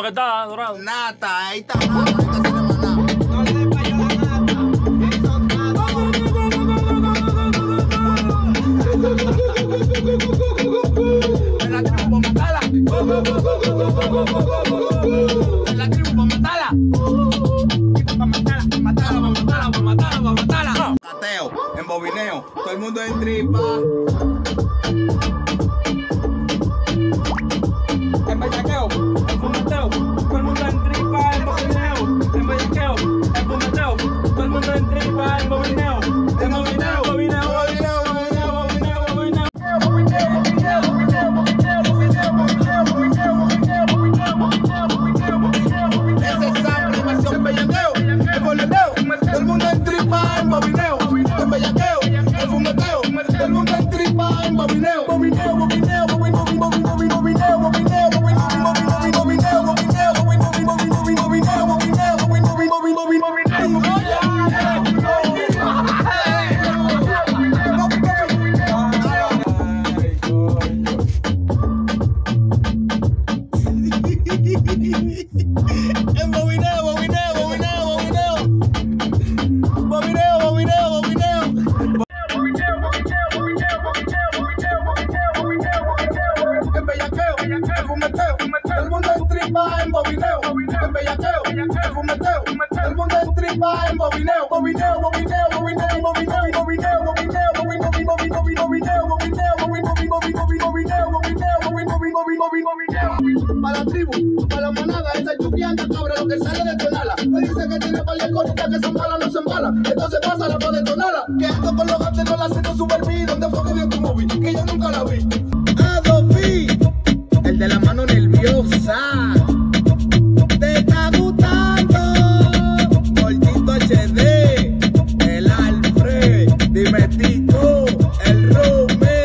que está dorado. Nata, ahí está nada, ahí está sin maná. No le des para allá la nata. Eso nada. En la tribu pa' matarla. En la tribu pa' matarla. Pa' matarla. Cateo, en bobineo, todo el mundo en tripa. En bellaqueo, en fumeteo, todo el mundo en tripa, en bobineo. En bellaqueo, en fumeteo, todo el mundo en tripa, en bobineo. En bobineo, bobineo, bobineo, bobineo, bobineo, bobineo. Ese es sample, versión bellaqueo, en bolineo, todo el mundo en tripa, en bobineo. En bellaqueo, en fumeteo, todo el mundo en tripa, en bobineo. Bobineo, bobineo, bobineo, bobineo, bobineo, bobineo. En bobineo, bobineo, bobineo, bobineo. Bobineo, bobineo, bobineo. En bellaqueo, en fumeteo, todo el mundo en tripa, en bobineo. En bellaqueo, en fumeteo, todo el mundo en tripa, en bobineo. Bobineo, bobineo, bobineo, bobineo, bobineo, bobineo, para la tribu, para la manada, esa chupianda cabra, lo que sale de tonala. Me dice que tiene par de cositas que son malas, no se embala. Entonces pasa la de tonala. Que ando con los gatos no la siento super B. ¿Dónde fue que vio tu móvil? Que yo nunca la vi. Adobe, el de la mano nerviosa. Te está gustando, Gordito HD, el Alfred, dime Tito, el Rome.